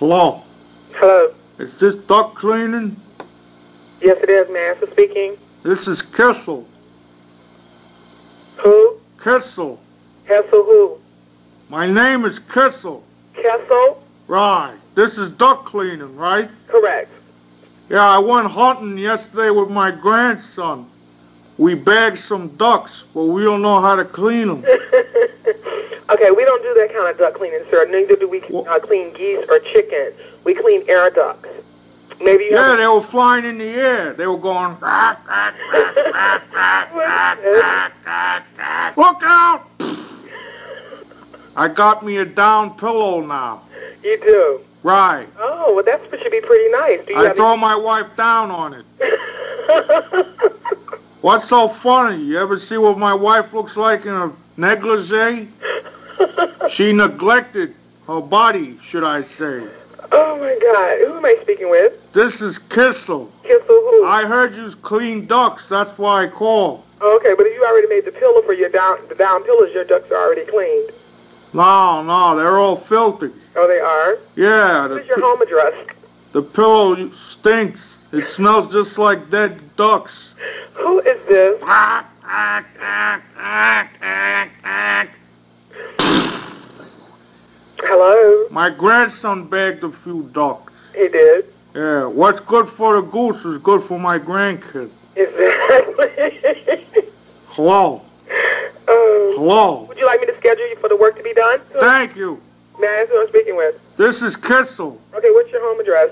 Hello. Hello. Is this duck cleaning? Yes, it is. May I ask who's speaking? This is Kissel. Who? Kissel. Kessel who? My name is Kissel. Kessel? Right. This is duck cleaning, right? Correct. Yeah, I went hunting yesterday with my grandson. We bagged some ducks, but we don't know how to clean them. Okay, we don't do that kind of duck cleaning, sir. Neither do we clean geese or chicken. We clean air ducks. Maybe you Yeah, they were flying in the air. They were going... Look out! I got me a down pillow now. You do? Right. Oh, well, that should be pretty nice. Do you I throw my wife down on it. What's so funny? You ever see what my wife looks like in a negligee? She neglected her body, should I say. Oh, my God. Who am I speaking with? This is Kissel. Kissel who? I heard you clean ducks. That's why I called. Okay, but if you already made the pillow for the down pillows, your ducks are already cleaned. No, they're all filthy. Oh, they are? Yeah. What is your home address? The pillow stinks. It smells just like dead ducks. Who is this? Hello? My grandson bagged a few ducks. He did? Yeah, what's good for the goose is good for my grandkid. Exactly. Hello? Hello? Would you like me to schedule you for the work to be done? Thank you. May I ask who I'm speaking with? This is Kissel. Okay, what's your home address?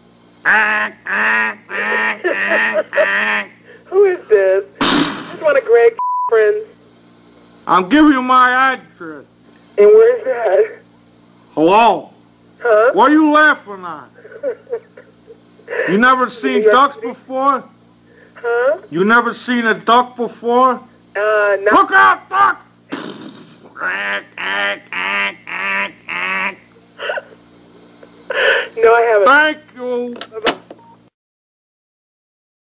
Who is this? This one of Greg's friends. I'm giving you my address. And where is that? Hello? Huh? What are you laughing at? You never seen ducks before? Huh? You never seen a duck before? No. Look out, duck! No, I haven't. Thank you. Bye-bye.